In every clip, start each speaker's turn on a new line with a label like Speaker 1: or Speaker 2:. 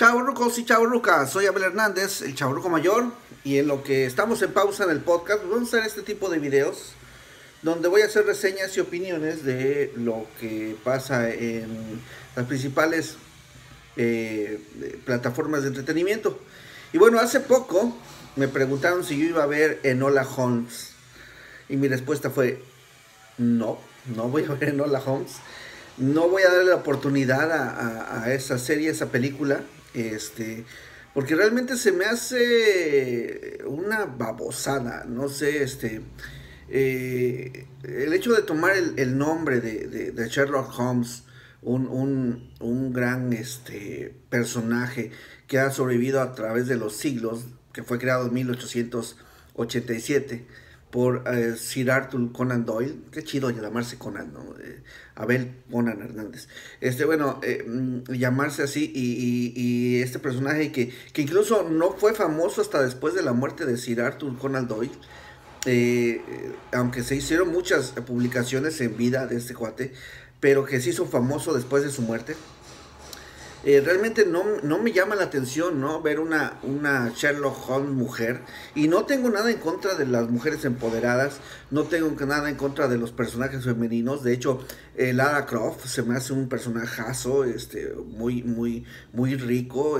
Speaker 1: Chavorrucos y chavorrucas, soy Abel Hernández, el chavorruco mayor, y en lo que estamos en pausa en el podcast, pues vamos a hacer este tipo de videos donde voy a hacer reseñas y opiniones de lo que pasa en las principales plataformas de entretenimiento. Y bueno, hace poco me preguntaron si yo iba a ver Enola Holmes, y mi respuesta fue no, no voy a ver Enola Holmes. No voy a darle la oportunidad a esa serie, a esa película, porque realmente se me hace una babosada, no sé, el hecho de tomar el nombre de Sherlock Holmes, un gran personaje que ha sobrevivido a través de los siglos, que fue creado en 1887 por Sir Arthur Conan Doyle. Qué chido llamarse Conan, ¿no? Abel Conan Hernández. Llamarse así y este personaje que incluso no fue famoso hasta después de la muerte de Sir Arthur Conan Doyle. Aunque se hicieron muchas publicaciones en vida de este cuate, pero que se hizo famoso después de su muerte. Realmente no me llama la atención, ¿no? Ver una Sherlock Holmes mujer. Y no tengo nada en contra de las mujeres empoderadas. No tengo nada en contra de los personajes femeninos. De hecho, Lara Croft se me hace un personajazo, muy rico,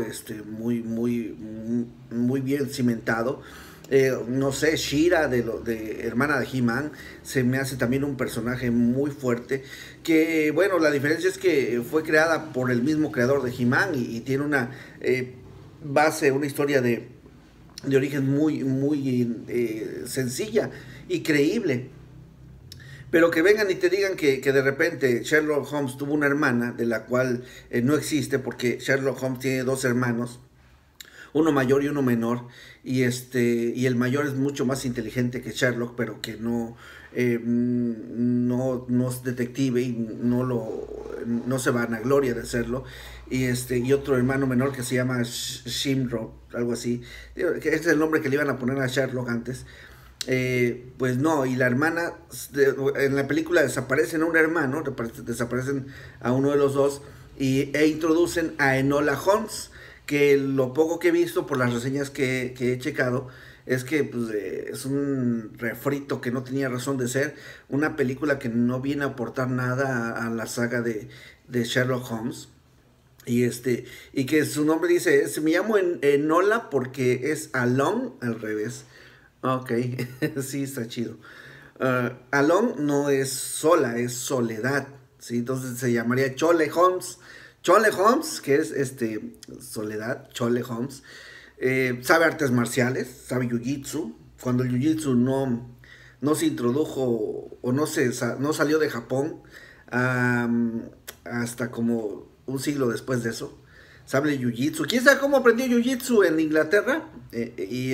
Speaker 1: muy bien cimentado. No sé, Shira de hermana de He-Man se me hace también un personaje muy fuerte, que bueno, la diferencia es que fue creada por el mismo creador de He-Man y tiene una base, una historia de origen muy sencilla y creíble. Pero que vengan y te digan que de repente Sherlock Holmes tuvo una hermana, de la cual no existe, porque Sherlock Holmes tiene dos hermanos, uno mayor y uno menor, y el mayor es mucho más inteligente que Sherlock, pero que no es detective y no se vanagloria de serlo, y otro hermano menor que se llama Shimro, algo así, que este es el nombre que le iban a poner a Sherlock antes. Pues no, y la hermana, en la película desaparecen a un hermano, desaparecen a uno de los dos, e introducen a Enola Holmes, que lo poco que he visto por las reseñas que he checado es que pues, es un refrito que no tenía razón de ser, una película que no viene a aportar nada a la saga de Sherlock Holmes. Y que su nombre dice, me llamo Enola porque es Alone al revés. Ok, sí, está chido. Alone no es sola, es soledad, ¿sí? Entonces se llamaría Chole Holmes. Chole Holmes, que es soledad, Chole Holmes, sabe artes marciales, sabe jiu-jitsu. Cuando el jiu-jitsu no se introdujo o no salió de Japón hasta como un siglo después de eso, sabe jiu-jitsu. ¿Quién sabe cómo aprendió jiu-jitsu en Inglaterra? Y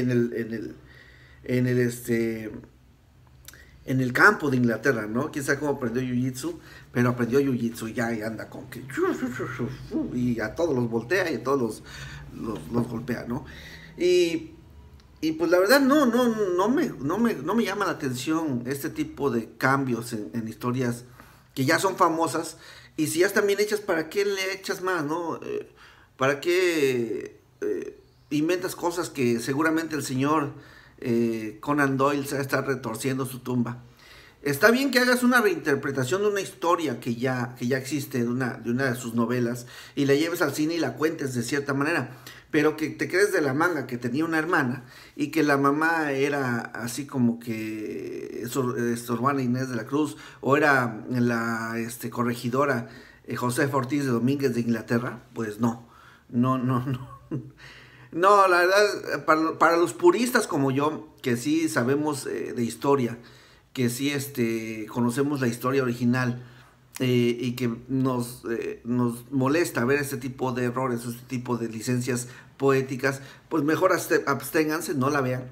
Speaker 1: en el campo de Inglaterra, ¿no? Quién sabe cómo aprendió jiu-jitsu, pero aprendió jiu-jitsu y anda con que y a todos los voltea y a todos los golpea, ¿no? Y pues la verdad no me llama la atención este tipo de cambios en historias que ya son famosas, y si ya están bien hechas, ¿para qué le echas más, no? ¿Para qué inventas cosas que seguramente el señor Conan Doyle se va a estar retorciendo su tumba? Está bien que hagas una reinterpretación de una historia que ya existe, de una de sus novelas, y la lleves al cine y la cuentes de cierta manera, pero que te crees de la manga que tenía una hermana y que la mamá era así como que Sorbana Inés de la Cruz, o era la corregidora Josefa Ortiz de Domínguez de Inglaterra. Pues no. No, la verdad, para los puristas como yo, que sí sabemos de historia, que sí conocemos la historia original, y que nos molesta ver este tipo de errores, este tipo de licencias poéticas, pues mejor absténganse, no la vean.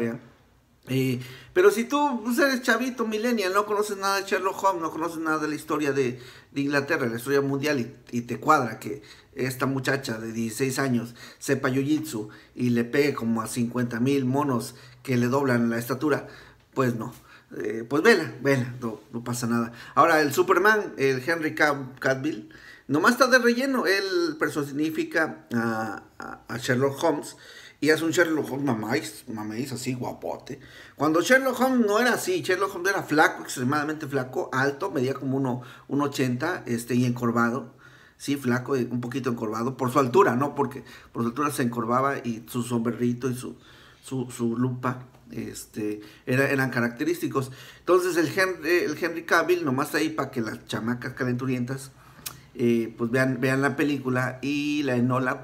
Speaker 1: Pero si tú pues eres chavito, millennial, no conoces nada de Sherlock Holmes, no conoces nada de la historia de Inglaterra, la historia mundial, y te cuadra que esta muchacha de 16 años sepa jiu-jitsu y le pegue como a 50,000 monos que le doblan la estatura, pues no. Pues vela, no pasa nada. Ahora el Superman, el Henry Cavill, Nomás está de relleno. Él personifica a Sherlock Holmes y hace un Sherlock Holmes mamáis así guapote. Cuando Sherlock Holmes no era así, Sherlock Holmes era flaco, extremadamente flaco, alto, medía como 1,80 y encorvado. Sí, flaco, y un poquito encorvado, por su altura, ¿no? Porque por su altura se encorvaba y su sombrerito y su lupa eran característicos. Entonces el Henry Cavill nomás está ahí para que las chamacas calenturientas pues vean la película, y la Enola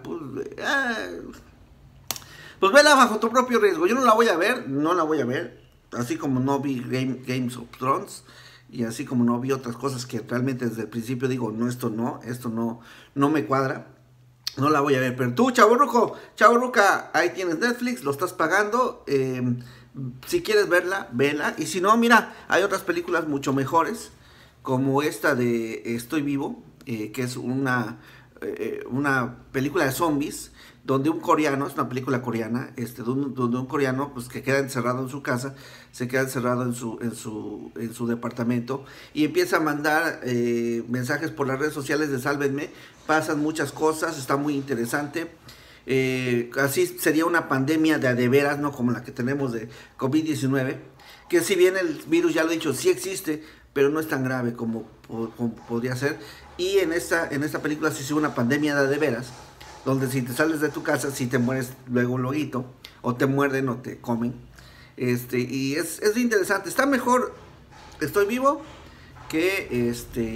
Speaker 1: pues vela bajo tu propio riesgo. Yo no la voy a ver, así como no vi Games of Thrones, y así como no vi otras cosas que realmente desde el principio digo, no, esto no me cuadra. No la voy a ver, pero tú, chavorruca, ahí tienes Netflix, lo estás pagando. Si quieres verla, vela. Y si no, mira, hay otras películas mucho mejores, como esta de Estoy Vivo, que es una película de zombies, donde un coreano, es una película coreana, donde un coreano pues que queda encerrado en su casa, se queda encerrado en su departamento, y empieza a mandar mensajes por las redes sociales de sálvenme. Pasan muchas cosas, está muy interesante. Así sería una pandemia de veras, no como la que tenemos de COVID-19, que si bien el virus, ya lo he dicho, sí existe, pero no es tan grave como podría ser. Y en esta película sí es una pandemia de veras, donde si te sales de tu casa, si te mueres luego, o te muerden o te comen. Y es interesante. Está mejor Estoy Vivo que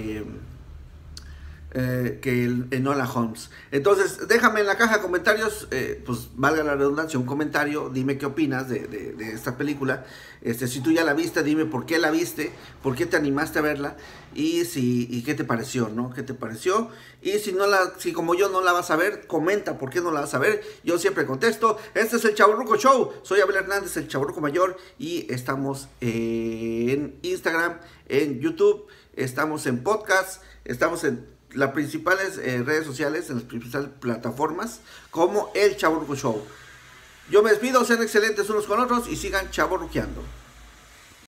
Speaker 1: que el Enola Holmes. Entonces, déjame en la caja de comentarios, pues valga la redundancia, un comentario. Dime qué opinas de esta película. Si tú ya la viste, dime por qué la viste, por qué te animaste a verla, y qué te pareció, ¿no? ¿Qué te pareció? Y si como yo no la vas a ver, comenta por qué no la vas a ver. Yo siempre contesto. Este es el Chavorruco Show. Soy Abel Hernández, el Chavorruco Mayor, y estamos en Instagram, en YouTube, estamos en podcast, estamos en las principales redes sociales, en las principales plataformas, como el Chavorruco Show. Yo me despido, sean excelentes unos con otros y sigan chavorruqueando.